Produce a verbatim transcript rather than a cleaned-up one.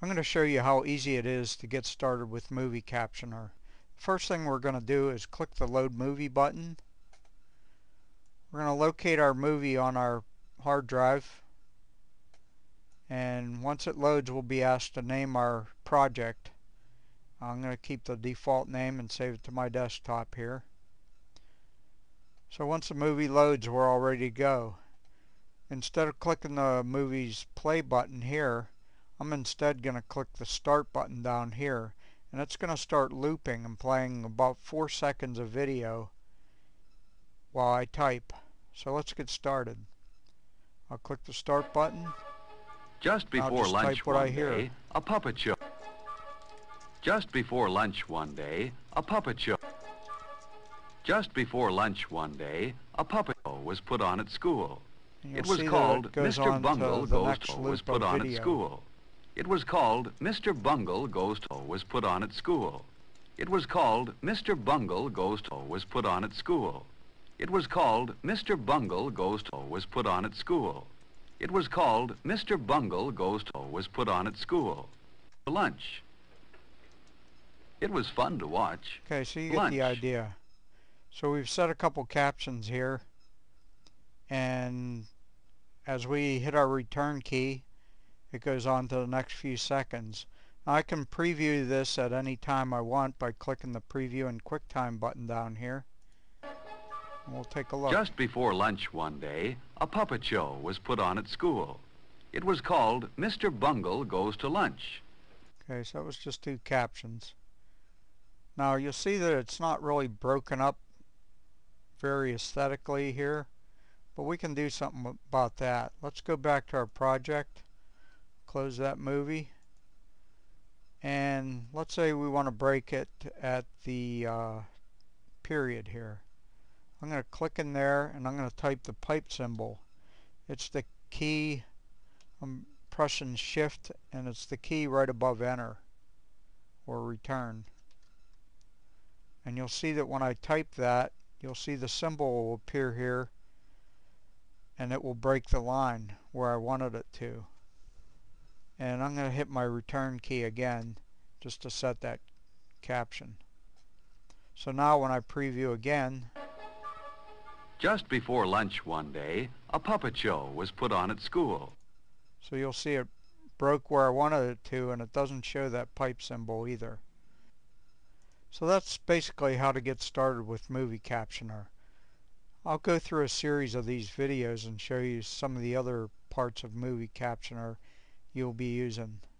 I'm going to show you how easy it is to get started with MovieCaptioner. First thing we're going to do is click the Load Movie button. We're going to locate our movie on our hard drive, and once it loads we'll be asked to name our project. I'm going to keep the default name and save it to my desktop here. So once the movie loads, we're all ready to go. Instead of clicking the movie's play button here, I'm instead going to click the start button down here, and it's going to start looping and playing about four seconds of video while I type. So let's get started. I'll click the start button. Just before just lunch type what one I hear. day, a puppet show. Just before lunch one day, a puppet show. Just before lunch one day, a puppet show was put on at school. It was called Mister Bungle Goes to was put on at school. It was called Mister Bungle Goes to was put on at school. It was called Mister Bungle Goes to was put on at school. It was called Mister Bungle Goes to was put on at school. It was called Mister Bungle Goes to was put on at school. Lunch. It was fun to watch. Okay, so you get Lunch. the idea. So we've set a couple captions here, and as we hit our return key, it goes on to the next few seconds. Now I can preview this at any time I want by clicking the Preview and QuickTime button down here. And we'll take a look. Just before lunch one day, a puppet show was put on at school. It was called Mister Bungle Goes to Lunch. Okay, so it was just two captions. Now you'll see that it's not really broken up very aesthetically here, but we can do something about that. Let's go back to our project, close that movie, and let's say we want to break it at the uh, period here. I'm going to click in there and I'm going to type the pipe symbol. It's the key, I'm pressing shift, and it's the key right above enter or return. And you'll see that when I type that, you'll see the symbol will appear here, and it will break the line where I wanted it to. And I'm going to hit my return key again just to set that caption. So now when I preview again, Just before lunch one day, a puppet show was put on at school. so you'll see it broke where I wanted it to, and it doesn't show that pipe symbol either. So that's basically how to get started with MovieCaptioner. I'll go through a series of these videos and show you some of the other parts of MovieCaptioner you'll be using.